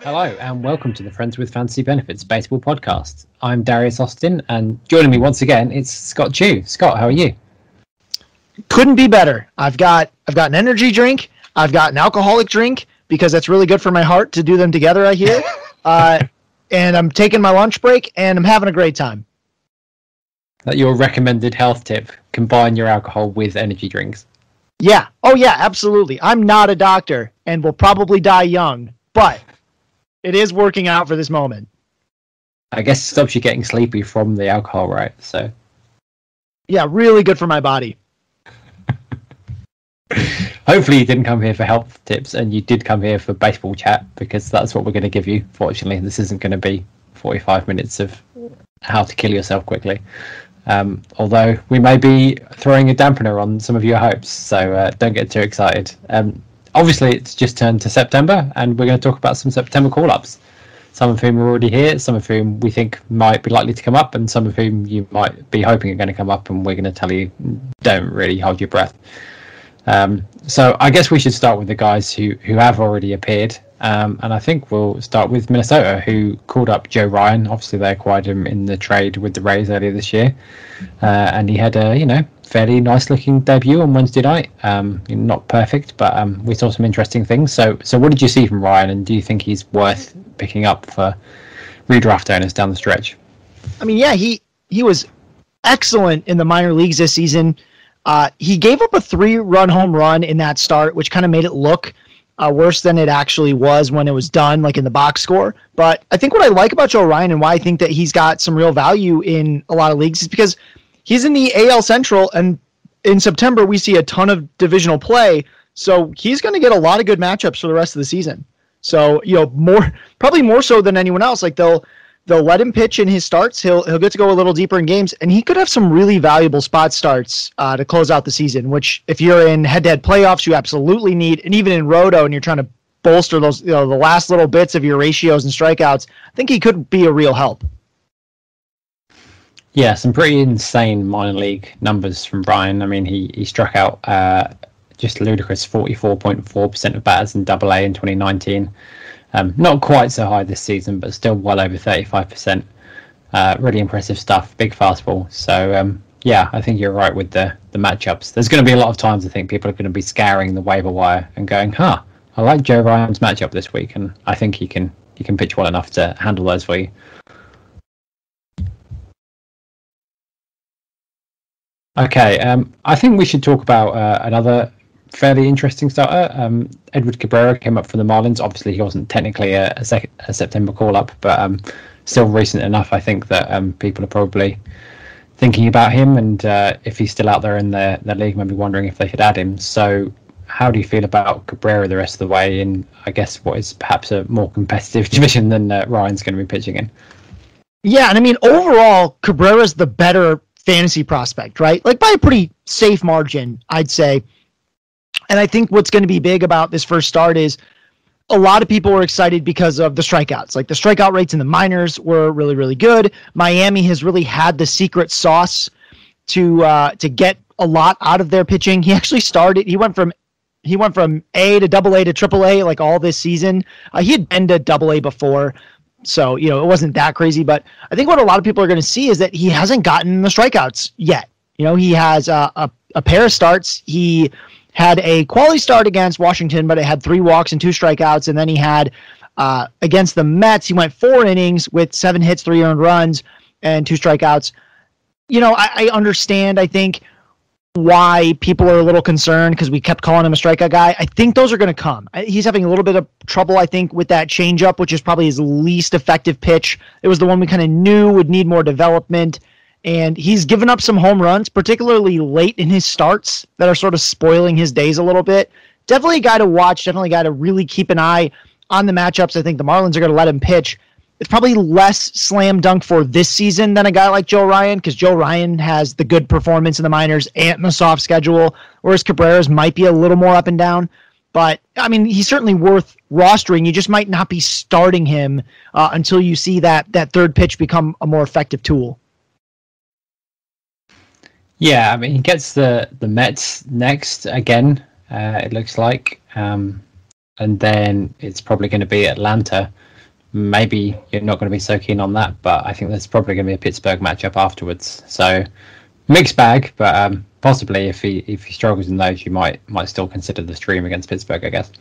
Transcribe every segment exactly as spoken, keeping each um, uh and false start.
Hello and welcome to the Friends with Fantasy Benefits Baseball Podcast. I'm Darius Austin, and joining me once again it's Scott Chu. Scott, how are you? Couldn't be better. I've got I've got an energy drink. I've got an alcoholic drink because that's really good for my heart to do them together. I hear, uh, and I'm taking my lunch break and I'm having a great time. That your recommended health tip: combine your alcohol with energy drinks. Yeah. Oh yeah, absolutely. I'm not a doctor and will probably die young, but it is working out for this moment. I guess it stops you getting sleepy from the alcohol, right? So. Yeah, really good for my body. Hopefully you didn't come here for health tips and you did come here for baseball chat, because that's what we're going to give you. Fortunately, this isn't going to be forty-five minutes of how to kill yourself quickly. Um, although we may be throwing a dampener on some of your hopes, so uh, don't get too excited. Um, obviously, it's just turned to September, and we're going to talk about some September call-ups. Some of whom are already here, some of whom we think might be likely to come up, and some of whom you might be hoping are going to come up, and we're going to tell you, don't really hold your breath. Um, so I guess we should start with the guys who, who have already appeared. Um, and I think we'll start with Minnesota, who called up Joe Ryan. Obviously, they acquired him in the trade with the Rays earlier this year. Uh, and he had a, you know, fairly nice-looking debut on Wednesday night. Um, not perfect, but um, we saw some interesting things. So, so what did you see from Ryan, and do you think he's worth picking up for redraft owners down the stretch? I mean, yeah, he, he was excellent in the minor leagues this season. Uh, he gave up a three-run home run in that start, which kind of made it look uh, worse than it actually was when it was done, like in the box score. But I think what I like about Joe Ryan and why I think that he's got some real value in a lot of leagues is because he's in the A L Central, and in September we see a ton of divisional play, so he's going to get a lot of good matchups for the rest of the season. So, you know, more probably more so than anyone else. Like they'll they'll let him pitch in his starts. He'll he'll get to go a little deeper in games, and he could have some really valuable spot starts uh, to close out the season. Which, if you're in head-to-head playoffs, you absolutely need, and even in Roto, and you're trying to bolster those, you know, the last little bits of your ratios and strikeouts, I think he could be a real help. Yeah, some pretty insane minor league numbers from Brian. I mean, he he struck out uh, just ludicrous forty-four point four percent of batters in Double A in twenty nineteen. Um, not quite so high this season, but still well over thirty-five percent. Uh, really impressive stuff. Big fastball. So, um, yeah, I think you're right with the, the matchups. There's going to be a lot of times I think people are going to be scouring the waiver wire and going, huh, I like Joe Ryan's matchup this week, and I think he can he can pitch well enough to handle those for you. Okay, um, I think we should talk about uh, another fairly interesting starter. Um, Edward Cabrera came up from the Marlins. Obviously, he wasn't technically a, a, sec- a September call-up, but um, still recent enough, I think, that um, people are probably thinking about him. And uh, if he's still out there in the, the league, maybe wondering if they could add him. So how do you feel about Cabrera the rest of the way in, I guess, what is perhaps a more competitive division than uh, Ryan's going to be pitching in? Yeah, and I mean, overall, Cabrera's the better fantasy prospect, right? Like by a pretty safe margin, I'd say. And I think what's going to be big about this first start is a lot of people were excited because of the strikeouts. Like the strikeout rates in the minors were really, really good. Miami has really had the secret sauce to uh, to get a lot out of their pitching. He actually started. He went from he went from A to Double A to Triple A like all this season. Uh, he had been to Double A before, so you know it wasn't that crazy. But I think what a lot of people are going to see is that he hasn't gotten the strikeouts yet. You know, he has uh, a a pair of starts. He had a quality start against Washington, but it had three walks and two strikeouts. And then he had uh, against the Mets, he went four innings with seven hits, three earned runs, and two strikeouts. You know, I, I understand, I think, why people are a little concerned because we kept calling him a strikeout guy. I think those are going to come. He's having a little bit of trouble, I think, with that changeup, which is probably his least effective pitch. It was the one we kind of knew would need more development. And he's given up some home runs, particularly late in his starts, that are sort of spoiling his days a little bit. Definitely a guy to watch, definitely a guy to really keep an eye on the matchups. I think the Marlins are going to let him pitch. It's probably less slam dunk for this season than a guy like Joe Ryan, because Joe Ryan has the good performance in the minors and the soft schedule, whereas Cabrera's might be a little more up and down. But, I mean, he's certainly worth rostering. You just might not be starting him uh, until you see that that third pitch become a more effective tool. Yeah, I mean, he gets the, the Mets next again, uh, it looks like. Um, and then it's probably going to be Atlanta. maybe you're not going to be so keen on that, but I think there's probably going to be a Pittsburgh matchup afterwards. So mixed bag, but um, possibly if he if he struggles in those, you might might still consider the stream against Pittsburgh, I guess.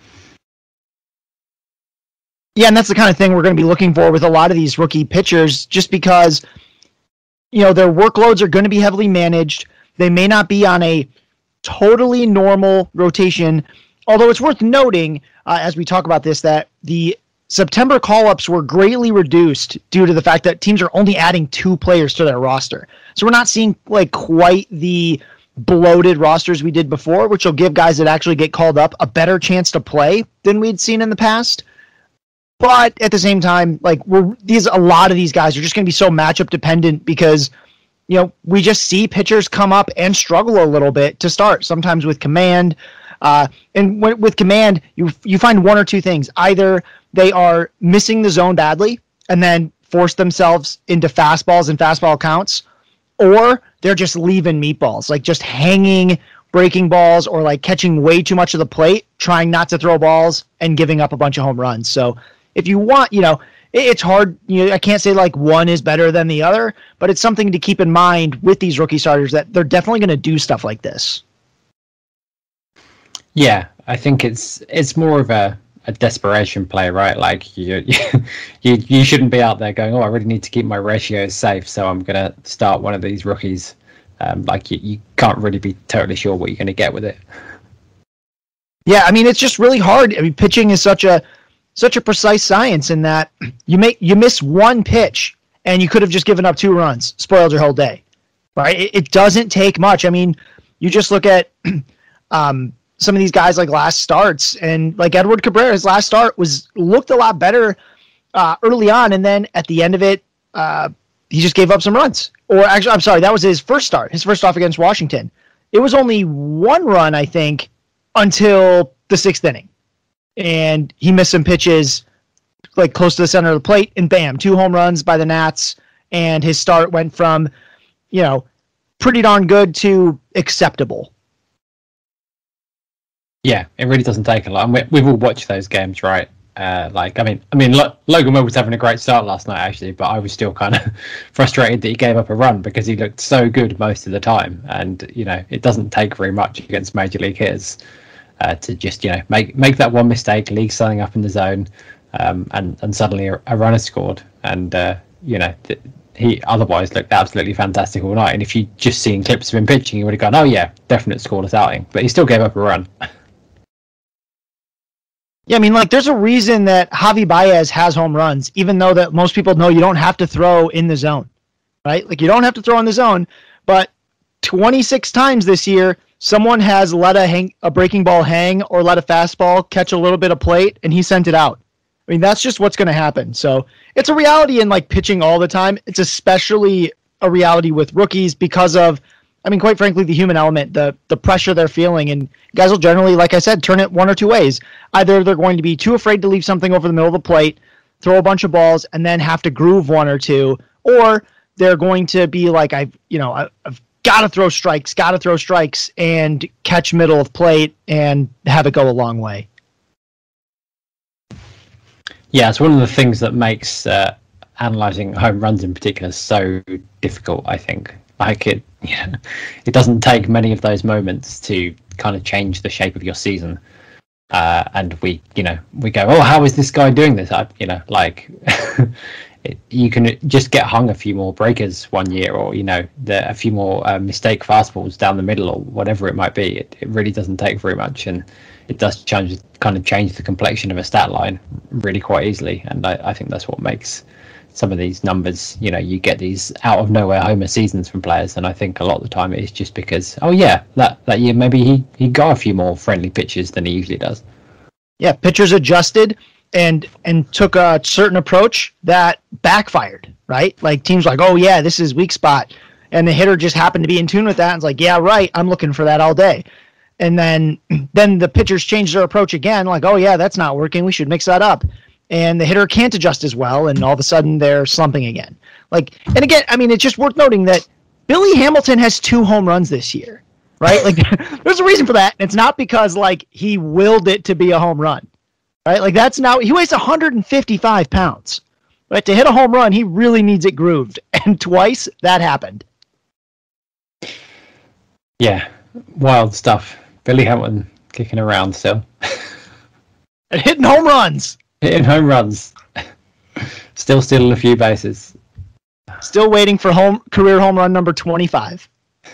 Yeah, and that's the kind of thing we're going to be looking for with a lot of these rookie pitchers, just because, you know, their workloads are going to be heavily managed. They may not be on a totally normal rotation, although it's worth noting, uh, as we talk about this, that the September call-ups were greatly reduced due to the fact that teams are only adding two players to their roster. So we're not seeing like quite the bloated rosters we did before, which will give guys that actually get called up a better chance to play than we'd seen in the past. But at the same time, like we're these a lot of these guys are just going to be so matchup dependent because, you know, we just see pitchers come up and struggle a little bit to start, sometimes with command. Uh, and w- with command, you you find one or two things. Either they are missing the zone badly and then force themselves into fastballs and fastball counts, or they're just leaving meatballs, like just hanging breaking balls or like catching way too much of the plate, trying not to throw balls and giving up a bunch of home runs. So if you want, you know, it, it's hard. You know, I can't say like one is better than the other, but it's something to keep in mind with these rookie starters that they're definitely going to do stuff like this. Yeah, I think it's it's more of a, a desperation play, right? Like you, you you shouldn't be out there going, oh, I really need to keep my ratios safe, so I'm going to start one of these rookies. Um, like you, you can't really be totally sure what you're going to get with it. Yeah, I mean, it's just really hard. I mean, pitching is such a such a precise science in that you make you miss one pitch and you could have just given up two runs, spoiled your whole day, right? It, it doesn't take much. I mean, you just look at um, some of these guys like last starts, and like Edward Cabrera's last start was looked a lot better uh, early on, and then at the end of it, uh, he just gave up some runs. Or actually, I'm sorry, that was his first start, his first off against Washington. It was only one run, I think, until the sixth inning. And he missed some pitches like close to the center of the plate, and bam, two home runs by the Nats, and his start went from, you know, pretty darn good to acceptable. Yeah, it really doesn't take a lot. And we, we've all watched those games, right? Uh, like, I mean, I mean, Lo- Logan Will was having a great start last night, actually, but I was still kind of frustrated that he gave up a run because he looked so good most of the time. And, you know, it doesn't take very much against major league hitters uh, to just, you know, make make that one mistake, league something up in the zone, um, and, and suddenly a, a runner scored. And, uh, you know, th- he otherwise looked absolutely fantastic all night. And if you just seen clips of him pitching, you would have gone, oh, yeah, definite scoreless outing. But he still gave up a run. Yeah, I mean, like, there's a reason that Javi Baez has home runs, even though that most people know you don't have to throw in the zone, right? Like, you don't have to throw in the zone, but twenty-six times this year, someone has let a hang, a breaking ball hang or let a fastball catch a little bit of plate, and he sent it out. I mean, that's just what's going to happen. So it's a reality in, like, pitching all the time. It's especially a reality with rookies because of, I mean, quite frankly, the human element, the the pressure they're feeling, and guys will generally, like I said, turn it one or two ways. Either they're going to be too afraid to leave something over the middle of the plate, throw a bunch of balls, and then have to groove one or two, or they're going to be like, I've, you know, I've got to throw strikes, got to throw strikes, and catch middle of plate and have it go a long way. Yeah, it's one of the things that makes uh, analyzing home runs in particular so difficult, I think. Like it, yeah, it doesn't take many of those moments to kind of change the shape of your season. Uh, and we, you know, we go, oh, how is this guy doing this? I, you know, like it, you can just get hung a few more breakers one year, or you know, the, a few more uh, mistake fastballs down the middle, or whatever it might be. It, it really doesn't take very much, and it does change, kind of change the complexion of a stat line really quite easily. And I, I think that's what makes some of these numbers, you know, you get these out of nowhere homer seasons from players, and I think a lot of the time it is just because, oh yeah, that, that year maybe he, he got a few more friendly pitches than he usually does. Yeah, pitchers adjusted and and took a certain approach that backfired, right? Like teams like, oh yeah, this is weak spot, and the hitter just happened to be in tune with that, and it's like, yeah, right, I'm looking for that all day. And then then the pitchers changed their approach again, like, oh yeah, that's not working, we should mix that up. And the hitter can't adjust as well, and all of a sudden they're slumping again. Like, and again, I mean, it's just worth noting that Billy Hamilton has two home runs this year, right? Like, there's a reason for that. And it's not because, like, he willed it to be a home run, right? Like, that's now, he weighs one hundred fifty-five pounds. But to hit a home run, he really needs it grooved. And twice, that happened. Yeah, wild stuff. Billy Hamilton kicking around still. And hitting home runs. Hitting home runs. Still stealing a few bases. Still waiting for home career home run number twenty-five.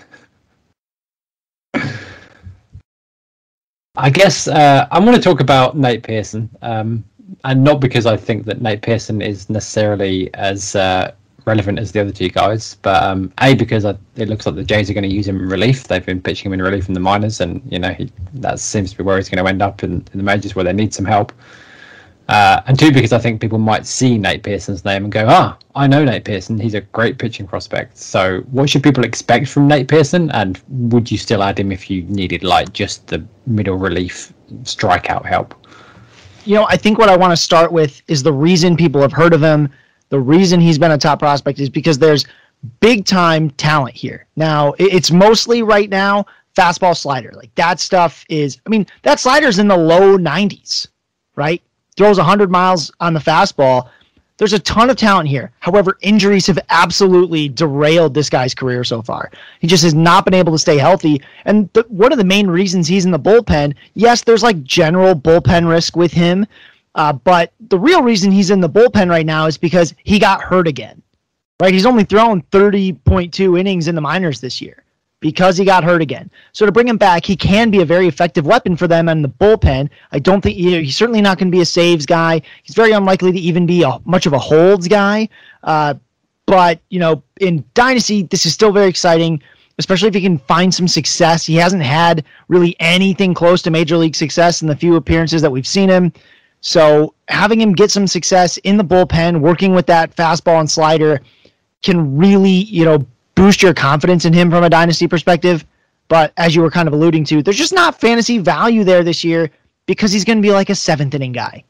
I guess uh, I'm going to talk about Nate Pearson. Um, and not because I think that Nate Pearson is necessarily as uh, relevant as the other two guys, but um, A, because I, it looks like the Jays are going to use him in relief. They've been pitching him in relief in the minors, and you know he, that seems to be where he's going to end up in, in the majors, where they need some help. Uh, and two, because I think people might see Nate Pearson's name and go, ah, I know Nate Pearson. He's a great pitching prospect. So what should people expect from Nate Pearson? And would you still add him if you needed like just the middle relief strikeout help? You know, I think what I want to start with is the reason people have heard of him, the reason he's been a top prospect is because there's big time talent here. Now, it's mostly right now fastball slider. Like that stuff is, I mean, that slider's in the low nineties, right? Throws one hundred miles on the fastball. There's a ton of talent here. However, injuries have absolutely derailed this guy's career so far. He just has not been able to stay healthy. And the, one of the main reasons he's in the bullpen, yes, there's like general bullpen risk with him. Uh, but the real reason he's in the bullpen right now is because he got hurt again. Right? He's only thrown thirty point two innings in the minors this year because he got hurt again. So to bring him back, he can be a very effective weapon for them in the bullpen. I don't think you know, he's certainly not going to be a saves guy. He's very unlikely to even be a, much of a holds guy. Uh, but, you know, in Dynasty, this is still very exciting, especially if he can find some success. He hasn't had really anything close to major league success in the few appearances that we've seen him. So having him get some success in the bullpen, working with that fastball and slider can really, you know, boost your confidence in him from a dynasty perspective. But as you were kind of alluding to, there's just not fantasy value there this year because he's going to be like a seventh inning guy.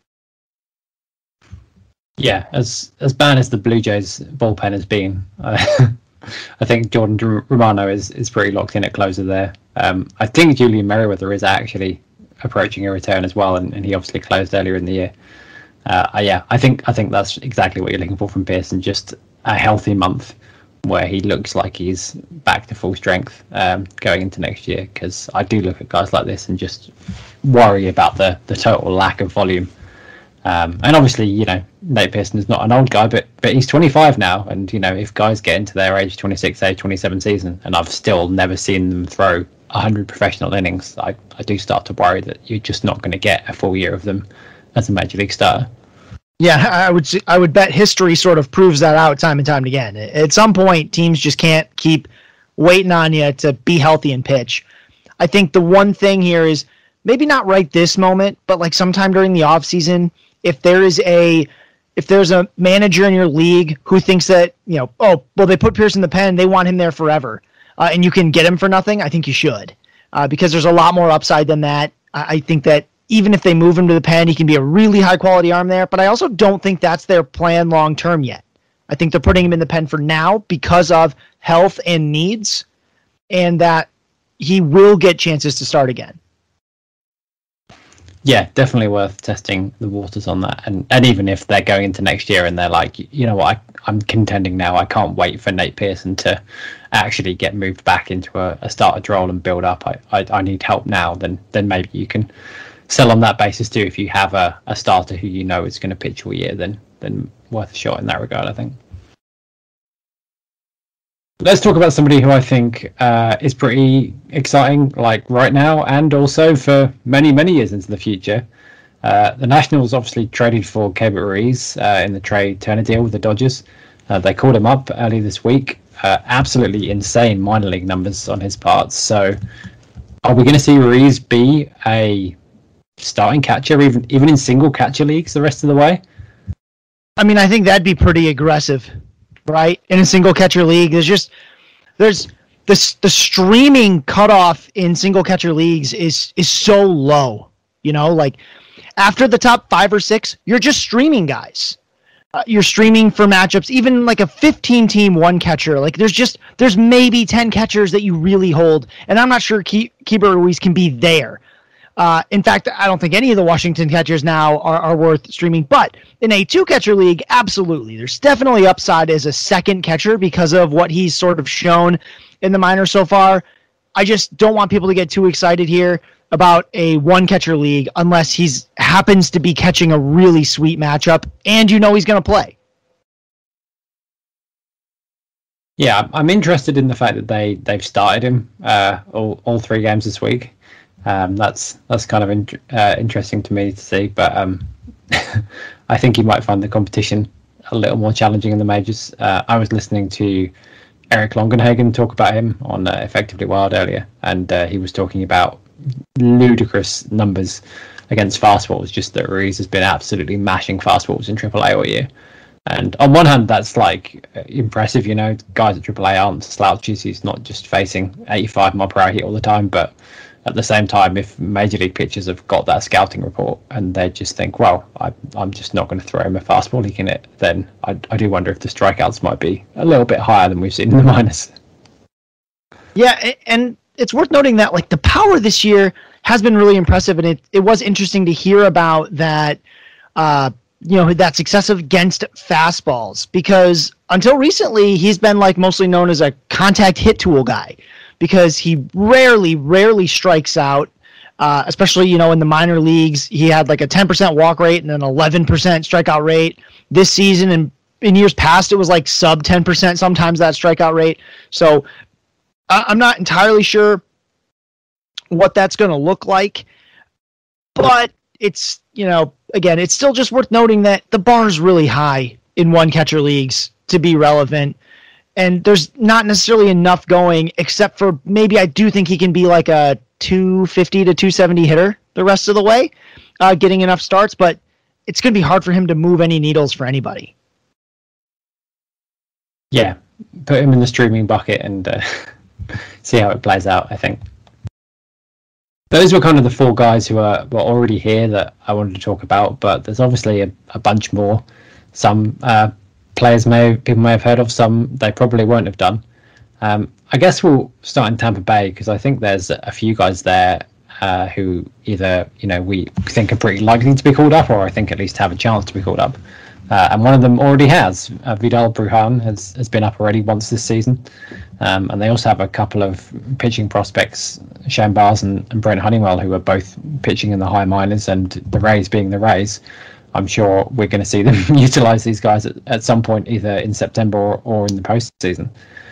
Yeah, as as bad as the Blue Jays bullpen has been, uh, I think Jordan Romano is, is pretty locked in at closer there. Um, I think Julian Merriweather is actually approaching a return as well, and, and he obviously closed earlier in the year. Uh, yeah, I think I think that's exactly what you're looking for from Pearson, just a healthy month where he looks like he's back to full strength um, going into next year, because I do look at guys like this and just worry about the, the total lack of volume. Um, and obviously, you know, Nate Pearson is not an old guy, but but he's twenty-five now. And, you know, if guys get into their age twenty-six, age twenty-seven season, and I've still never seen them throw one hundred professional innings, I, I do start to worry that you're just not going to get a full year of them as a major league starter. Yeah, I would I would bet history sort of proves that out time and time again. At some point, teams just can't keep waiting on you to be healthy and pitch. I think the one thing here is maybe not right this moment, but like sometime during the offseason, if there is a if there's a manager in your league who thinks that, you know, oh, well, they put Pearson in the pen, they want him there forever, uh, and you can get him for nothing, I think you should, uh, because there's a lot more upside than that. I, I think that even if they move him to the pen, he can be a really high-quality arm there, but I also don't think that's their plan long-term yet. I think they're putting him in the pen for now because of health and needs, and that he will get chances to start again. Yeah, definitely worth testing the waters on that. And and even if they're going into next year and they're like, you know what, I, I'm contending now, I can't wait for Nate Pearson to actually get moved back into a, a starter role and build up. I, I, I need help now, then then maybe you can sell on that basis too. If you have a, a starter who you know is going to pitch all year, then then worth a shot in that regard, I think. Let's talk about somebody who I think uh, is pretty exciting, like right now, and also for many, many years into the future. Uh, the Nationals obviously traded for Keibert Ruiz uh, in the Trey Turner deal with the Dodgers. Uh, they called him up early this week. Uh, absolutely insane minor league numbers on his part. So are we going to see Ruiz be a starting catcher, even even in single catcher leagues the rest of the way? I mean, I think that'd be pretty aggressive, right? In a single catcher league, there's just there's this the streaming cutoff in single catcher leagues is is so low. You know, like after the top five or six, you're just streaming guys. Uh, you're streaming for matchups, even like a fifteen team one catcher. Like there's just there's maybe ten catchers that you really hold, and I'm not sure Ke- Keibert Ruiz can be there. Uh, in fact, I don't think any of the Washington catchers now are, are worth streaming. But in a two-catcher league, absolutely. There's definitely upside as a second catcher because of what he's sort of shown in the minors so far. I just don't want people to get too excited here about a one-catcher league unless he's happens to be catching a really sweet matchup and you know he's going to play. Yeah, I'm interested in the fact that they they've started him uh, all all three games this week. Um, that's that's kind of in, uh, interesting to me to see, but um, I think he might find the competition a little more challenging in the majors. Uh, I was listening to Eric Longenhagen talk about him on uh, Effectively Wild earlier, and uh, he was talking about ludicrous numbers against fastballs. Just that Ruiz has been absolutely mashing fastballs in triple A all year. And on one hand, that's like impressive, you know, guys at triple A aren't slouches. He's not just facing eighty-five mile per hour heat all the time. But at the same time, if major league pitchers have got that scouting report and they just think, well, I, I'm just not going to throw him a fastball he can hit, then I, I do wonder if the strikeouts might be a little bit higher than we've seen in the minors. Yeah, and it's worth noting that like the power this year has been really impressive. And it, it was interesting to hear about that, uh, you know, that success against fastballs, because until recently he's been like mostly known as a contact hit tool guy because he rarely, rarely strikes out, uh, especially, you know, in the minor leagues. He had like a ten percent walk rate and an eleven percent strikeout rate this season. And in years past, it was like sub ten percent sometimes that strikeout rate. So uh, I'm not entirely sure what that's going to look like, but it's, you know, again, it's still just worth noting that the bar is really high in one catcher leagues to be relevant. And there's not necessarily enough going, except for maybe I do think he can be like a two fifty to two seventy hitter the rest of the way, uh, getting enough starts. But it's going to be hard for him to move any needles for anybody. Yeah, put him in the streaming bucket and uh, see how it plays out, I think. Those were kind of the four guys who are, were already here that I wanted to talk about, but there's obviously a, a bunch more. Some uh, players may people may have heard of, some they probably won't have done. Um, I guess we'll start in Tampa Bay because I think there's a few guys there uh, who either you know we think are pretty likely to be called up, or I think at least have a chance to be called up. Uh, and one of them already has. Uh, Vidal Brujan has, has been up already once this season. Um, and they also have a couple of pitching prospects, Shane Bars and, and Brent Honeywell, who are both pitching in the high minors, and the Rays being the Rays. I'm sure we're going to see them utilize these guys at, at some point, either in September or, or in the postseason.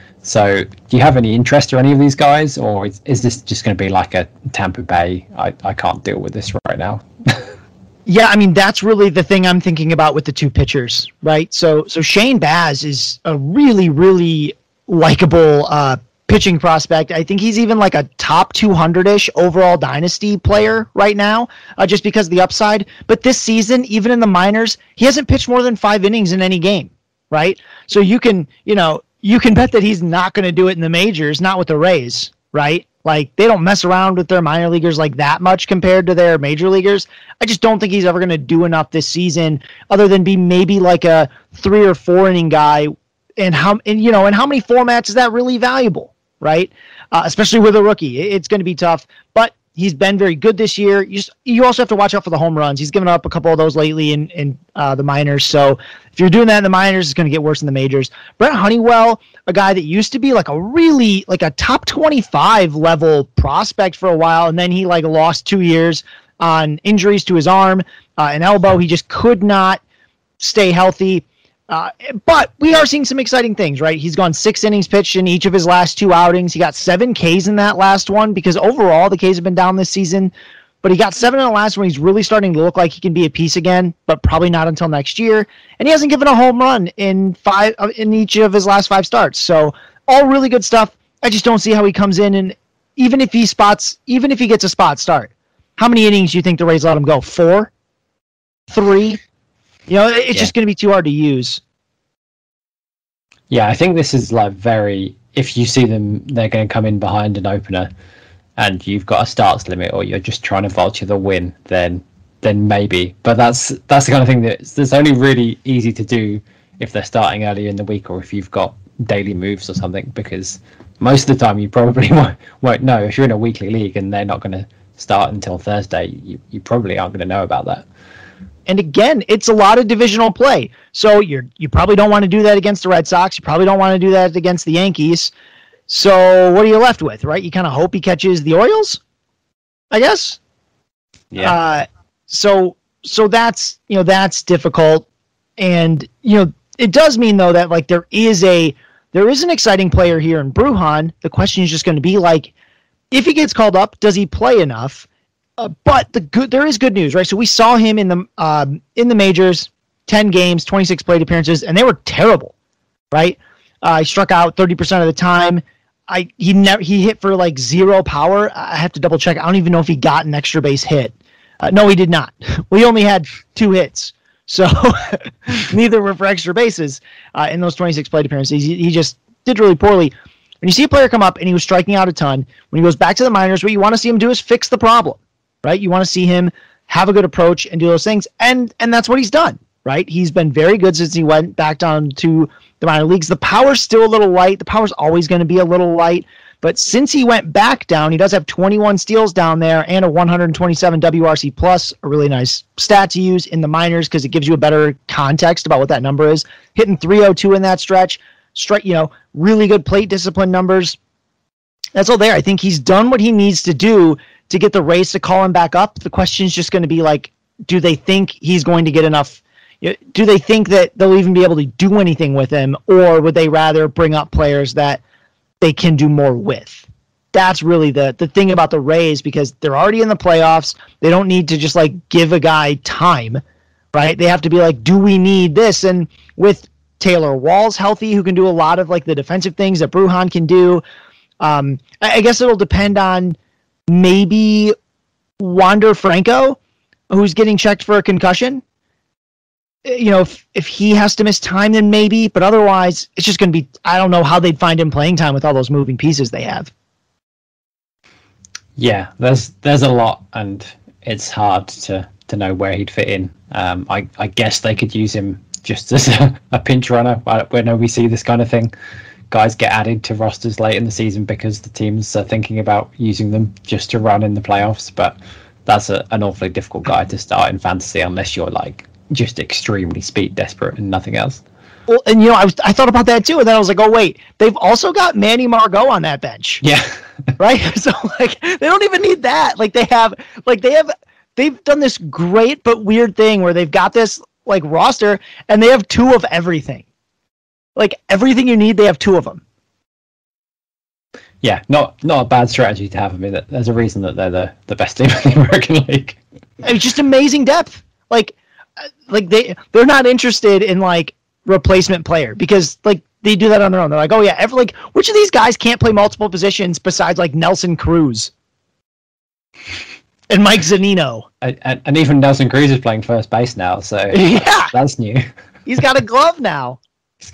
So do you have any interest in any of these guys, or is, is this just going to be like a Tampa Bay, I, I can't deal with this right now? Yeah, I mean, that's really the thing I'm thinking about with the two pitchers, right? So so Shane Baz is a really, really likable uh, pitching prospect. I think he's even like a top two hundred-ish overall dynasty player right now, uh, just because of the upside. But this season, even in the minors, he hasn't pitched more than five innings in any game, right? So you can, you know, you can bet that he's not going to do it in the majors, not with the Rays, right? Like, they don't mess around with their minor leaguers like that much compared to their major leaguers. I just don't think he's ever going to do enough this season other than be maybe like a three or four inning guy. And how, and you know, and how many formats is that really valuable, right? Uh, especially with a rookie. It's going to be tough, but he's been very good this year. You just, you also have to watch out for the home runs. He's given up a couple of those lately in, in uh, the minors. So if you're doing that in the minors, it's going to get worse in the majors. Brent Honeywell, a guy that used to be like a really, like a top twenty-five level prospect for a while. And then he like lost two years on injuries to his arm, uh, and elbow. He just could not stay healthy. Uh, but we are seeing some exciting things, right? He's gone six innings pitched in each of his last two outings. He got seven Ks in that last one because overall the Ks have been down this season. But he got seven in the last one. He's really starting to look like he can be a piece again, but probably not until next year. And he hasn't given a home run in five in each of his last five starts. So all really good stuff. I just don't see how he comes in, and even if he spots, even if he gets a spot start, how many innings do you think the Rays let him go? Four? Three? You know, it's yeah. just going to be too hard to use. Yeah, I think this is like very, if you see them, they're going to come in behind an opener and you've got a starts limit or you're just trying to vulture the win, then then maybe. But that's that's the kind of thing that's, that's only really easy to do if they're starting earlier in the week or if you've got daily moves or something, because most of the time you probably won't, won't know if you're in a weekly league and they're not going to start until Thursday, you, you probably aren't going to know about that. And again, it's a lot of divisional play. So you're you probably don't want to do that against the Red Sox. You probably don't want to do that against the Yankees. So what are you left with, right? You kind of hope he catches the Orioles, I guess. Yeah. Uh, so so that's you know that's difficult, and you know it does mean though that like there is a there is an exciting player here in Brujan. The question is just going to be like, if he gets called up, does he play enough? Uh, but the good, there is good news, right? So we saw him in the um, in the majors, ten games, twenty-six plate appearances, and they were terrible, right? Uh, he struck out thirty percent of the time. I he never he hit for like zero power. I have to double check. I don't even know if he got an extra base hit. Uh, no, he did not. We only had two hits, so neither were for extra bases uh, in those twenty-six plate appearances. He, he just did really poorly. When you see a player come up and he was striking out a ton, when he goes back to the minors, what you want to see him do is fix the problem. Right? You want to see him have a good approach and do those things. And and that's what he's done, right? He's been very good since he went back down to the minor leagues. The power's still a little light. The power's always going to be a little light. But since he went back down, he does have twenty-one steals down there and a one hundred twenty-seven W R C plus, a really nice stat to use in the minors because it gives you a better context about what that number is. Hitting three oh two in that stretch, straight, you know, really good plate discipline numbers. That's all there. I think he's done what he needs to do to get the Rays to call him back up. The question is just going to be like, do they think he's going to get enough? Do they think that they'll even be able to do anything with him, or would they rather bring up players that they can do more with? That's really the the thing about the Rays, because they're already in the playoffs. They don't need to just like give a guy time, right? They have to be like, do we need this? And with Taylor Walls healthy, who can do a lot of like the defensive things that Brujan can do, um, I, I guess it'll depend on maybe Wander Franco, who's getting checked for a concussion. You know, if, if he has to miss time, then maybe, but otherwise it's just going to be, I don't know how they'd find him playing time with all those moving pieces they have. Yeah, there's there's a lot, and it's hard to, to know where he'd fit in. Um, I, I guess they could use him just as a, a pinch runner. When we see this kind of thing, guys get added to rosters late in the season because the teams are thinking about using them just to run in the playoffs. But that's a, an awfully difficult guy to start in fantasy unless you're like just extremely speed desperate and nothing else. Well, and you know, I was I thought about that too, and then I was like, oh wait, they've also got Manny Margot on that bench. Yeah. Right? So like they don't even need that. Like they have like they have they've done this great but weird thing where they've got this like roster and they have two of everything. Like everything you need, they have two of them. Yeah, not not a bad strategy to have. I mean, there's a reason that they're the, the best team in the American League. It's just amazing depth. Like, like they they're not interested in like replacement player because like they do that on their own. They're like, oh yeah, every like which of these guys can't play multiple positions besides like Nelson Cruz and Mike Zunino? And, and, and even Nelson Cruz is playing first base now, so yeah, that's, that's new. He's got a glove now.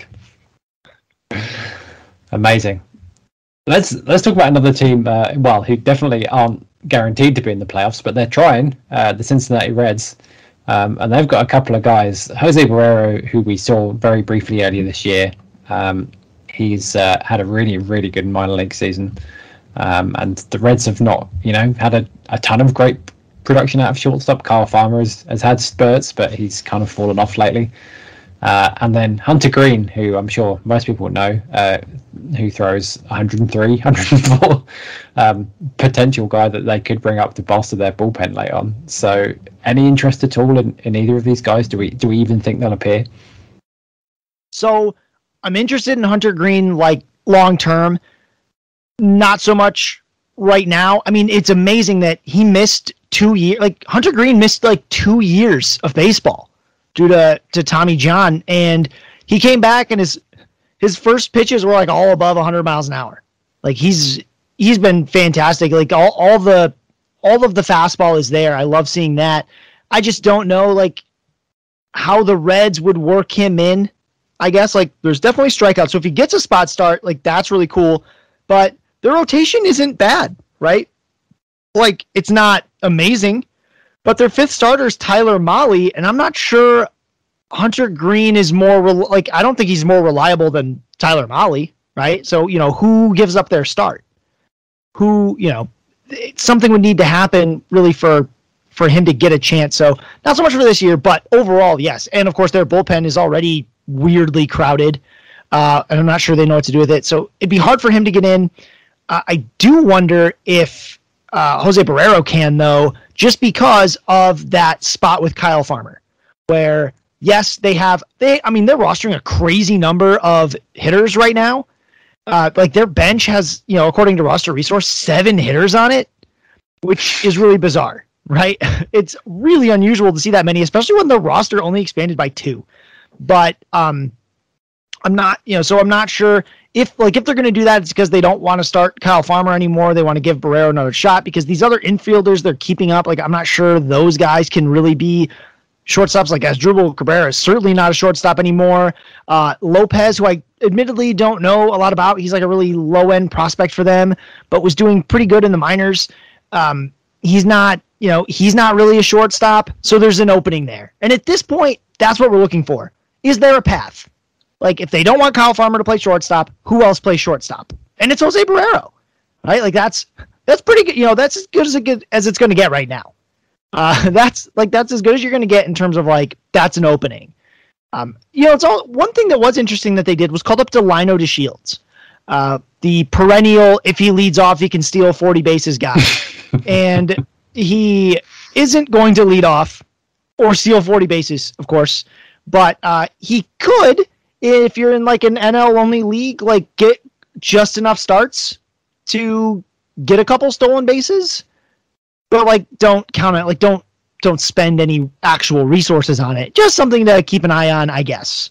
Amazing. Let's let's talk about another team. Uh, well, who definitely aren't guaranteed to be in the playoffs, but they're trying. Uh, the Cincinnati Reds, um, and they've got a couple of guys. Jose Barrero, who we saw very briefly earlier this year. Um, he's uh, had a really really good minor league season, um, and the Reds have not, you know, had a, a ton of great production out of shortstop. Kyle Farmer has, has had spurts, but he's kind of fallen off lately. Uh, and then Hunter Greene, who I'm sure most people know, uh, who throws one oh three, one oh four, um, potential guy that they could bring up to bolster their bullpen later on. So, any interest at all in, in either of these guys? Do we do we even think they'll appear? So, I'm interested in Hunter Greene, like long term. Not so much right now. I mean, it's amazing that he missed two years. Like Hunter Greene missed like two years of baseball due to, to Tommy John, and he came back and his his first pitches were like all above one hundred miles an hour. Like he's he's been fantastic. Like all all the all of the fastball is there. I love seeing that. I just don't know like how the Reds would work him in. I guess like there's definitely strikeouts. So if he gets a spot start, like that's really cool. But the rotation isn't bad, right? Like it's not amazing. But their fifth starter is Tyler Mahle, and I'm not sure Hunter Greene is more, re- like, I don't think he's more reliable than Tyler Mahle, right? So, you know, who gives up their start? Who, you know, something would need to happen really for for him to get a chance. So not so much for this year, but overall, yes. And of course, their bullpen is already weirdly crowded, uh, and I'm not sure they know what to do with it. So it'd be hard for him to get in. Uh, I do wonder if uh, Jose Barrero can, though, just because of that spot with Kyle Farmer, where yes, they have they. I mean, they're rostering a crazy number of hitters right now. Uh, like their bench has, you know, according to Roster Resource, seven hitters on it, which is really bizarre. Right? It's really unusual to see that many, especially when the roster only expanded by two. But um, I'm not, you know, so I'm not sure if, like, if they're going to do that, it's because they don't want to start Kyle Farmer anymore. They want to give Barrero another shot because these other infielders they're keeping up, like, I'm not sure those guys can really be shortstops. Like, Asdrubal Cabrera is certainly not a shortstop anymore. Uh, Lopez, who I admittedly don't know a lot about, he's like a really low-end prospect for them, but was doing pretty good in the minors. Um, he's not, you know, he's not really a shortstop, so there's an opening there. And at this point, that's what we're looking for. Is there a path? Like, if they don't want Kyle Farmer to play shortstop, who else plays shortstop? And it's Jose Barrero, right? Like, that's that's pretty good. You know, that's as good as, it get, as it's going to get right now. Uh, that's, like, that's as good as you're going to get in terms of, like, that's an opening. Um, you know, it's all one thing that was interesting that they did was called up Delino DeShields, uh, the perennial, if he leads off, he can steal forty bases guy. And he isn't going to lead off or steal forty bases, of course, but uh, he could, if you're in like an N L-only league, like get just enough starts to get a couple stolen bases, but like don't count it, like don't don't spend any actual resources on it. Just something to keep an eye on, I guess.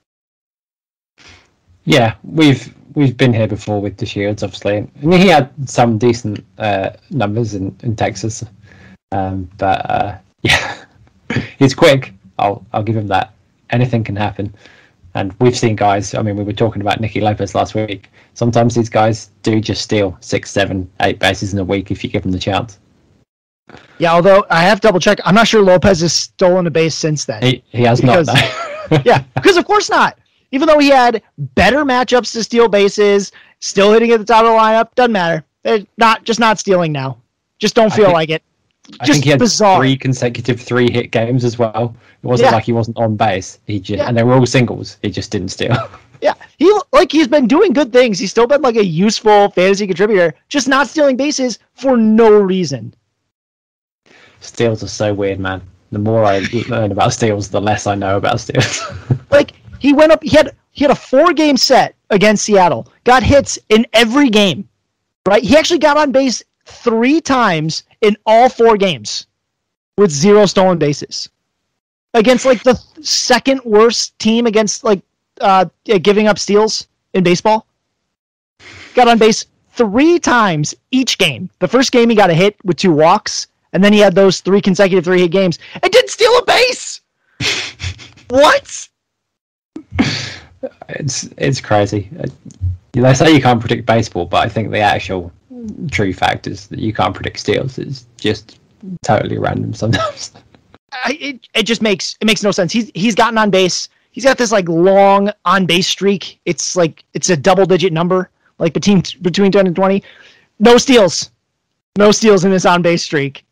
Yeah, we've we've been here before with the Shields, obviously. I mean, he had some decent uh, numbers in, in Texas, um, but uh, yeah, he's quick. I'll I'll give him that. Anything can happen, and we've seen guys. I mean, we were talking about Nicky Lopez last week. Sometimes these guys do just steal six, seven, eight bases in a week if you give them the chance. Yeah, although I have to double check. I'm not sure Lopez has stolen a base since then. He he has because, not. No. Yeah, because of course not. Even though he had better matchups to steal bases, still hitting at the top of the lineup, doesn't matter. They're not just not stealing now. Just don't feel think, like it. Just I think he had bizarre. three consecutive three-hit games as well. It wasn't Yeah. like he wasn't on base. He just Yeah. and they were all singles. He just didn't steal. Yeah, he like he's been doing good things. He's still been like a useful fantasy contributor, just not stealing bases for no reason. Steals are so weird, man. The more I learn about steals, the less I know about steals. Like he went up, he had he had a four-game set against Seattle, got hits in every game, right? He actually got on base three times in all four games with zero stolen bases against like the second worst team against like uh, giving up steals in baseball. Got on base three times each game. The first game he got a hit with two walks, and then he had those three consecutive three-hit games and didn't steal a base. What? It's it's crazy. They say you can't predict baseball, but I think the actual true fact is that you can't predict steals. It's just totally random sometimes. I, it it just makes it makes no sense. He's he's gotten on base. He's got this like long on base streak. It's like it's a double digit number, like between between ten and twenty. No steals, no steals in this on base streak.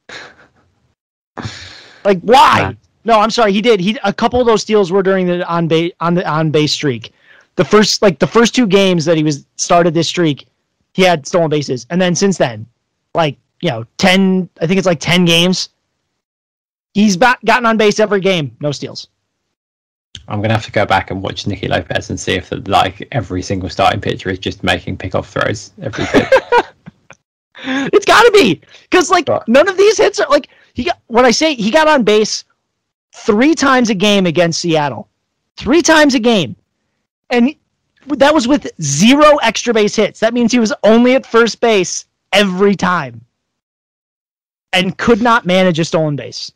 Like why? Man. No, I'm sorry. He did. He a couple of those steals were during the on base on the on base streak. The first like the first two games that he was started this streak, he had stolen bases, and then since then, like you know, ten. I think it's like ten games. He's back, gotten on base every game, no steals. I'm gonna have to go back and watch Nicky Lopez and see if the, like every single starting pitcher is just making pickoff throws every pitch. It's got to be because like But, none of these hits are like he got. When I say he got on base three times a game against Seattle, three times a game, and that was with zero extra base hits. That means he was only at first base every time, and could not manage a stolen base.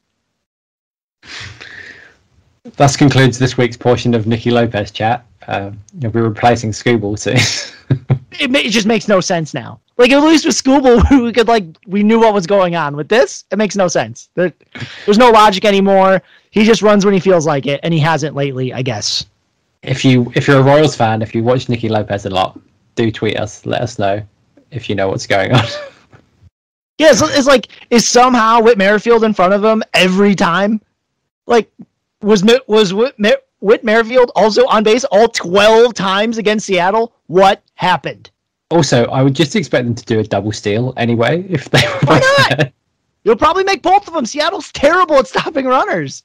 That concludes this week's portion of Nicky Lopez chat. Uh, you'll be replacing Scooble soon. It, it just makes no sense now. Like at least with Scooble, we could like we knew what was going on. With this, it makes no sense. There, there's no logic anymore. He just runs when he feels like it, and he hasn't lately, I guess. If you if you're a Royals fan, if you watch Nicky Lopez a lot, do tweet us. Let us know if you know what's going on. Yeah, so it's like, is somehow Whit Merrifield in front of him every time? Like, was was Whit, Mer- Whit Merrifield also on base all twelve times against Seattle? What happened? Also, I would just expect them to do a double steal anyway. If they were Why not? There. You'll probably make both of them. Seattle's terrible at stopping runners.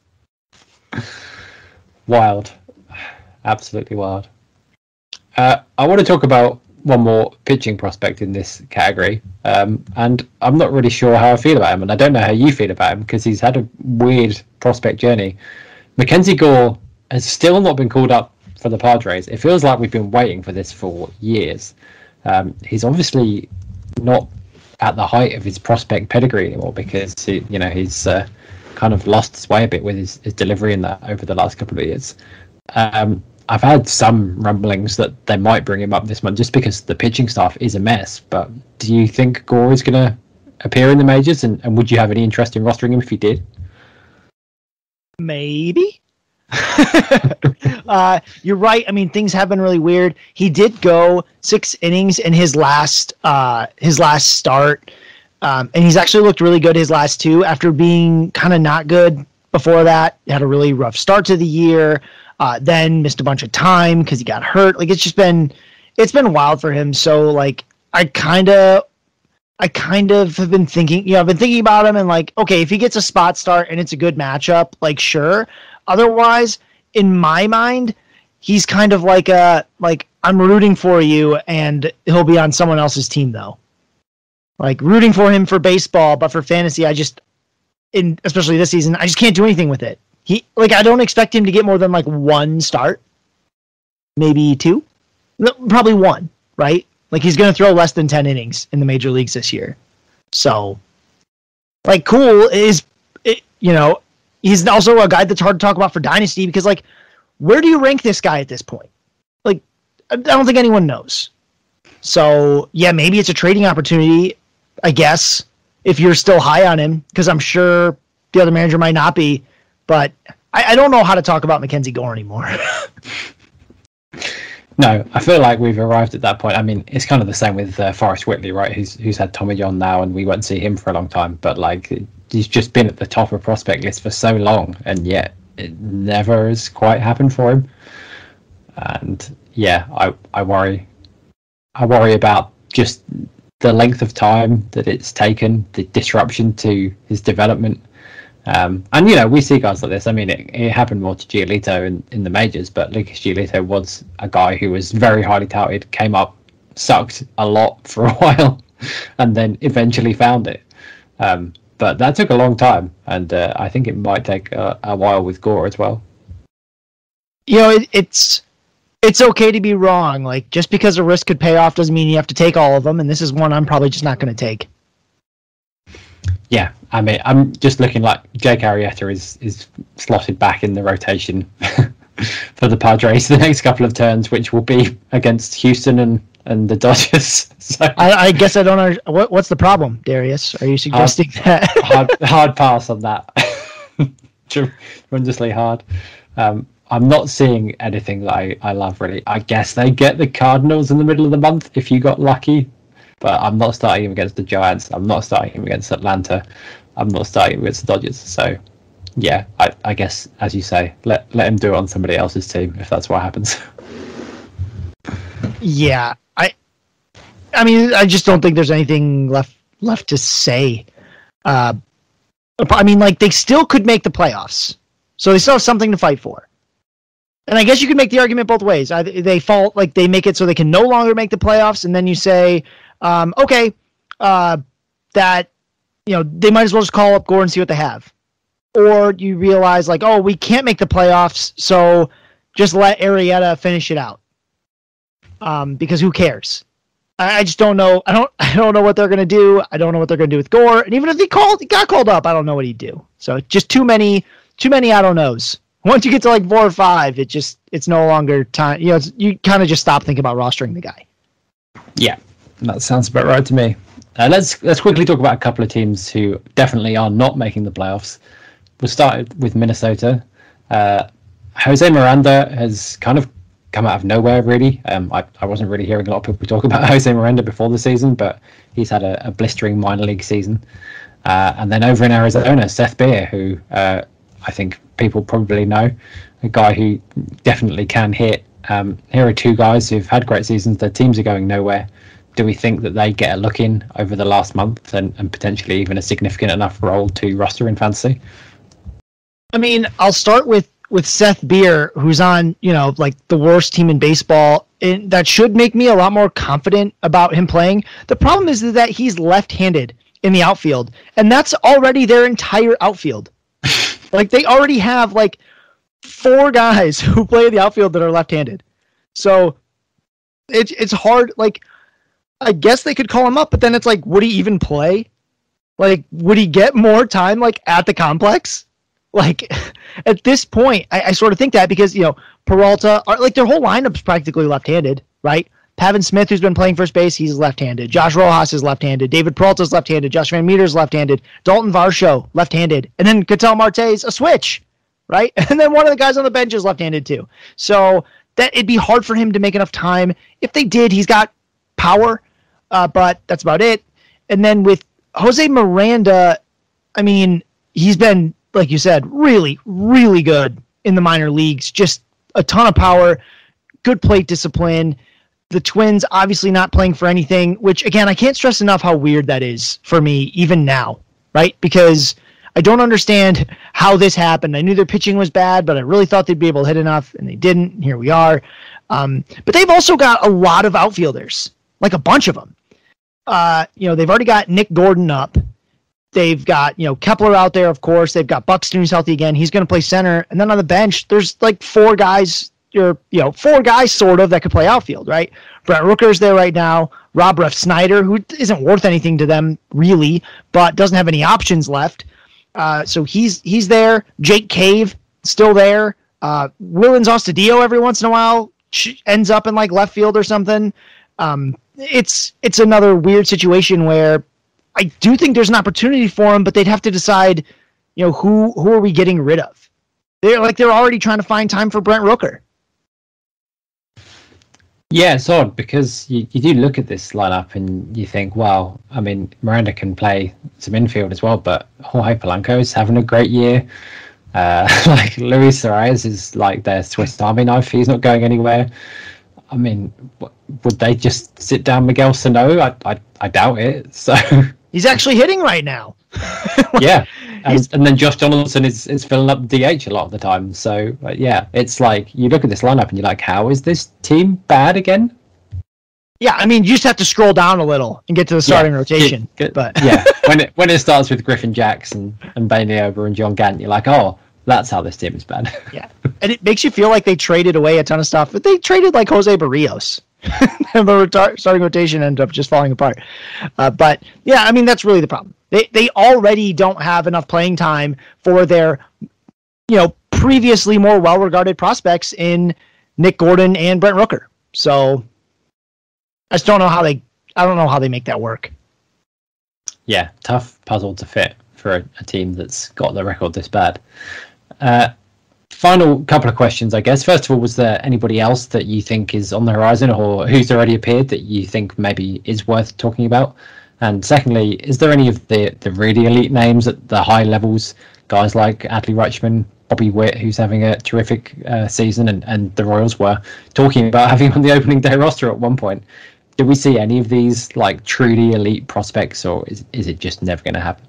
Wild. Absolutely wild. Uh, I want to talk about one more pitching prospect in this category. Um, and I'm not really sure how I feel about him. And I don't know how you feel about him because he's had a weird prospect journey. MacKenzie Gore has still not been called up for the Padres. It feels like we've been waiting for this for years. Um, he's obviously not at the height of his prospect pedigree anymore because he, you know he's uh, kind of lost his way a bit with his, his delivery in that over the last couple of years. Um, I've had some rumblings that they might bring him up this month just because the pitching staff is a mess. But do you think Gore is going to appear in the majors, and, and would you have any interest in rostering him if he did? Maybe. uh, you're right. I mean, things have been really weird. He did go six innings in his last uh, his last start, um, and he's actually looked really good his last two after being kind of not good before that. He had a really rough start to the year. Uh, then missed a bunch of time because he got hurt. Like it's just been, it's been wild for him. So like I kind of, I kind of have been thinking, you know, I've been thinking about him and like, okay, if he gets a spot start and it's a good matchup, like sure. Otherwise, in my mind, he's kind of like a like I'm rooting for you, and he'll be on someone else's team though. Like rooting for him for baseball, but for fantasy, I just, in especially this season, I just can't do anything with it. He like I don't expect him to get more than like one start, maybe two, no, probably one, right? Like he's going to throw less than ten innings in the major leagues this year. So, like, cool is it, you know, he's also a guy that's hard to talk about for dynasty because like, where do you rank this guy at this point? Like, I don't think anyone knows. So yeah, maybe it's a trading opportunity, I guess, if you're still high on him, because I'm sure the other manager might not be. But I, I don't know how to talk about MacKenzie Gore anymore. No, I feel like we've arrived at that point. I mean, it's kind of the same with uh, Forrest Whitley, right? Who's who's had Tommy John now, and we won't see him for a long time. But like, he's just been at the top of prospect list for so long, and yet it never has quite happened for him. And yeah, I I worry, I worry about just the length of time that it's taken, the disruption to his development. Um, and, you know, we see guys like this. I mean, it, it happened more to Giolito in, in the majors, but Lucas Giolito was a guy who was very highly touted, came up, sucked a lot for a while, and then eventually found it. Um, but that took a long time, and uh, I think it might take a, a while with Gore as well. You know, it, it's it's okay to be wrong. Like, just because a risk could pay off doesn't mean you have to take all of them, and this is one I'm probably just not going to take. Yeah, I mean, I'm just looking like Jake Arrieta is, is slotted back in the rotation for the Padres the next couple of turns, which will be against Houston and, and the Dodgers. So, I, I guess I don't know. What, what's the problem, Darius? Are you suggesting hard, that? hard, hard pass on that. Tremendously hard. Um, I'm not seeing anything that I, I love, really. I guess they get the Cardinals in the middle of the month if you got lucky. But I'm not starting him against the Giants. I'm not starting him against Atlanta. I'm not starting him against the Dodgers. So, yeah, I, I guess, as you say, let let him do it on somebody else's team if that's what happens. Yeah, I, I mean, I just don't think there's anything left left to say. Uh, I mean, like they still could make the playoffs, so they still have something to fight for. And I guess you could make the argument both ways. Either they fall, like they make it so they can no longer make the playoffs, and then you say, um, okay, uh, that, you know, they might as well just call up Gore and see what they have. Or you realize, like, oh, we can't make the playoffs, so just let Arrieta finish it out. Um, because who cares? I, I just don't know. I don't. I don't know what they're gonna do. I don't know what they're gonna do with Gore. And even if he called, he got called up, I don't know what he'd do. So just too many, too many. I don't knows. Once you get to like four or five, it just it's no longer time. You know, it's, you kind of just stop thinking about rostering the guy. Yeah, that sounds about right to me. Uh, let's let's quickly talk about a couple of teams who definitely are not making the playoffs. We'll start with Minnesota. Uh, Jose Miranda has kind of come out of nowhere, really. Um, I, I wasn't really hearing a lot of people talk about Jose Miranda before the season, but he's had a, a blistering minor league season. Uh, and then over in Arizona, Seth Beer, who uh, I think people probably know, a guy who definitely can hit. Um, here are two guys who've had great seasons. Their teams are going nowhere. Do we think that they get a look in over the last month and, and potentially even a significant enough role to roster in fantasy? I mean, I'll start with, with Seth Beer, who's on, you know, like the worst team in baseball. And that should make me a lot more confident about him playing. The problem is that he's left-handed in the outfield, and that's already their entire outfield. Like, they already have like four guys who play in the outfield that are left-handed. So it's it's hard. Like, I guess they could call him up, but then it's like, would he even play? Like, would he get more time like at the complex? Like, at this point, I, I sort of think that because, you know, Peralta, are, like, their whole lineup's practically left-handed, right? Pavin Smith, who's been playing first base, he's left-handed. Josh Rojas is left-handed. David Peralta's left-handed. Josh Van Meter's left-handed. Dalton Varsho, left-handed. And then Ketel Marte's a switch, right? And then one of the guys on the bench is left-handed too. So that it'd be hard for him to make enough time. If they did, he's got power, uh, but that's about it. And then with Jose Miranda, I mean, he's been, like you said, really, really good in the minor leagues. Just a ton of power, good plate discipline. The Twins obviously not playing for anything, which, again, I can't stress enough how weird that is for me even now, right? Because I don't understand how this happened. I knew their pitching was bad, but I really thought they'd be able to hit enough, and they didn't. And here we are. Um, but they've also got a lot of outfielders, like a bunch of them. Uh, you know, they've already got Nick Gordon up. They've got, you know, Kepler out there, of course. They've got Buxton, who's healthy again. He's going to play center. And then on the bench, there's like four guys, or, you know, four guys sort of that could play outfield, right? Brent Rooker's there right now. Rob Ref Snyder, who isn't worth anything to them, really, but doesn't have any options left. Uh, so he's he's there. Jake Cave, still there. Uh, Willens Astudillo every once in a while ends up in like left field or something. Um, it's it's another weird situation where I do think there's an opportunity for him, but they'd have to decide, you know, who who are we getting rid of? They're like they're already trying to find time for Brent Rooker. Yeah, it's odd because you, you do look at this lineup and you think, well, I mean, Miranda can play some infield as well, but Jorge Polanco is having a great year. Uh, like Luis Suarez is like their Swiss Army knife. He's not going anywhere. I mean, would they just sit down Miguel Sano? I, I, I doubt it. So he's actually hitting right now. Yeah. And, and then Josh Donaldson is, is filling up D H a lot of the time. So, uh, yeah, it's like you look at this lineup and you're like, how is this team bad again? Yeah, I mean, you just have to scroll down a little and get to the starting yeah. rotation. Good, good. But yeah, when it when it starts with Griffin Jackson and Bailey Ober and John Gant, you're like, oh, that's how this team is bad. Yeah, and it makes you feel like they traded away a ton of stuff, but they traded like Jose Barrios. And the retar- starting rotation ended up just falling apart. Uh, but yeah, I mean, that's really the problem. They they already don't have enough playing time for their, you know, previously more well-regarded prospects in Nick Gordon and Brent Rooker. So I just don't know how they. I don't know how they make that work. Yeah, tough puzzle to fit for a, a team that's got the record this bad. Uh, Final couple of questions, I guess. First of all, was there anybody else that you think is on the horizon or who's already appeared that you think maybe is worth talking about? And secondly, is there any of the, the really elite names at the high levels, guys like Adley Rutschman, Bobby Witt, who's having a terrific uh, season, and, and the Royals were talking about having on the opening day roster at one point? Do we see any of these like truly elite prospects, or is, is it just never going to happen?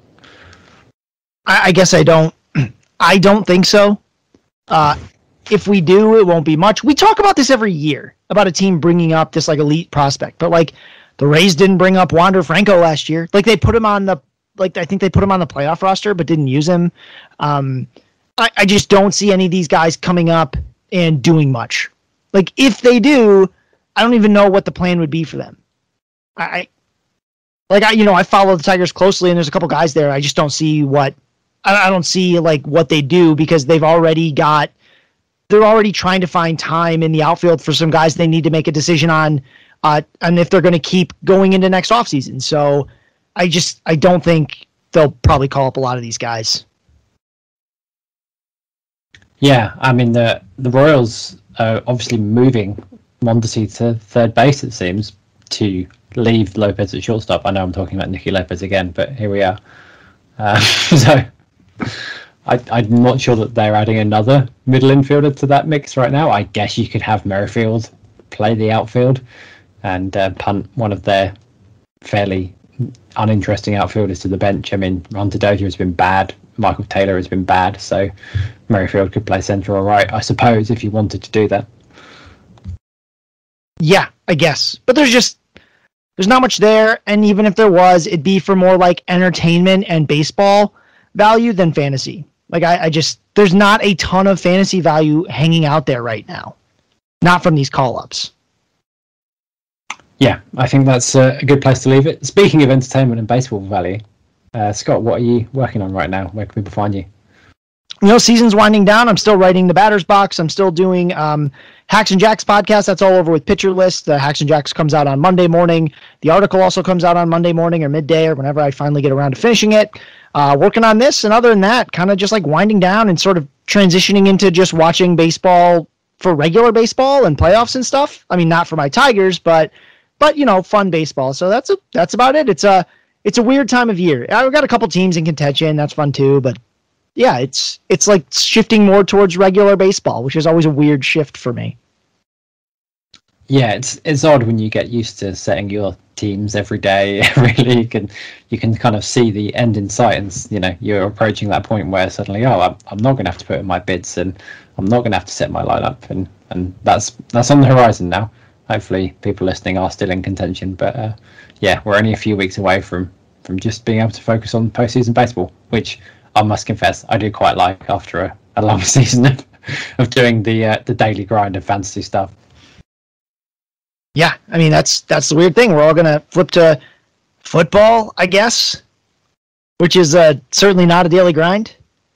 I, I guess I don't. I don't think so. Uh, if we do, it won't be much. We talk about this every year about a team bringing up this like elite prospect, but like the Rays didn't bring up Wander Franco last year. Like they put him on the, like I think they put him on the playoff roster, but didn't use him. Um, I, I just don't see any of these guys coming up and doing much. Like if they do, I don't even know what the plan would be for them. I, I like I, you know, I follow the Tigers closely, and there's a couple guys there. I just don't see what. I don't see like what they do because they've already got, they're already trying to find time in the outfield for some guys they need to make a decision on, uh, and if they're going to keep going into next offseason. So I just, I don't think they'll probably call up a lot of these guys. Yeah, I mean, the the Royals uh, obviously moving Mondesi to third base, it seems, to leave Lopez at shortstop. I know I'm talking about Nicky Lopez again, but here we are. Uh, so I, I'm not sure that they're adding another middle infielder to that mix right now. I guess you could have Merrifield play the outfield and uh, punt one of their fairly uninteresting outfielders to the bench. I mean, Hunter Dozier has been bad. Michael Taylor has been bad. So Merrifield could play centre or right, I suppose, if you wanted to do that. Yeah, I guess. But there's just, there's not much there. And even if there was, it'd be for more like entertainment and baseball value than fantasy. Like, I, I just, there's not a ton of fantasy value hanging out there right now. Not from these call-ups. Yeah, I think that's a good place to leave it. Speaking of entertainment and baseball value, uh, Scott, what are you working on right now? Where can people find you? You know, season's winding down. I'm still writing the batter's box. I'm still doing um, Hacks and Jacks podcast. That's all over with Pitcher List. The Hacks and Jacks comes out on Monday morning. The article also comes out on Monday morning or midday or whenever I finally get around to finishing it. Uh, working on this, and other than that, kind of just like winding down and sort of transitioning into just watching baseball for regular baseball and playoffs and stuff. I mean, not for my Tigers, but but you know, fun baseball. So that's a, that's about it. It's a it's a weird time of year. I've got a couple teams in contention. That's fun too, but. Yeah, it's it's like shifting more towards regular baseball, which is always a weird shift for me. Yeah, it's it's odd when you get used to setting your teams every day, every league, and you can kind of see the end in sight, and you know you're approaching that point where suddenly, oh, I'm I'm not going to have to put in my bids, and I'm not going to have to set my lineup, and and that's that's on the horizon now. Hopefully, people listening are still in contention, but uh, yeah, we're only a few weeks away from from just being able to focus on postseason baseball, which. I must confess, I do quite like after a, a long season of, of doing the uh, the daily grind of fantasy stuff. Yeah, I mean that's that's the weird thing. We're all gonna flip to football, I guess, which is uh, certainly not a daily grind.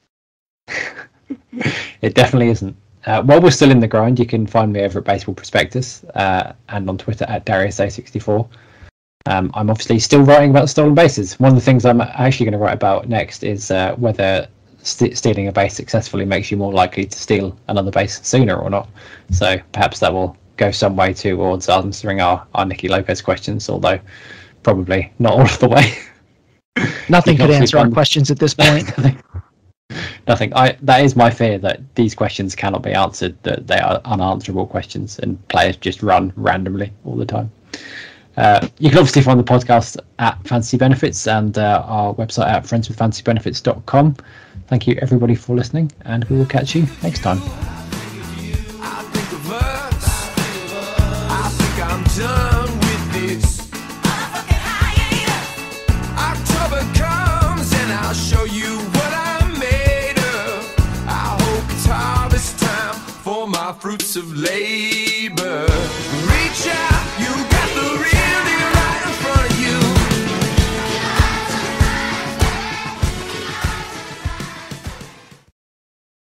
It definitely isn't. Uh, while we're still in the grind, you can find me over at Baseball Prospectus uh, and on Twitter at Darius A sixty-four. Um, I'm obviously still writing about stolen bases. One of the things I'm actually going to write about next is uh, whether st- stealing a base successfully makes you more likely to steal another base sooner or not. So perhaps that will go some way towards answering our, our Nicky Lopez questions, although probably not all of the way. Nothing could answer our questions at this point. Nothing. I that is my fear, that these questions cannot be answered, that they are unanswerable questions and players just run randomly all the time. Uh, you can obviously find the podcast at Fantasy Benefits and uh, our website at friends with fantasy benefits dot com. Thank you everybody for listening, and we will catch you next time. I think of us. I think I'm done with this. October comes and I'll show you what I'm made of. I hope it's harvest time for my fruits of labor.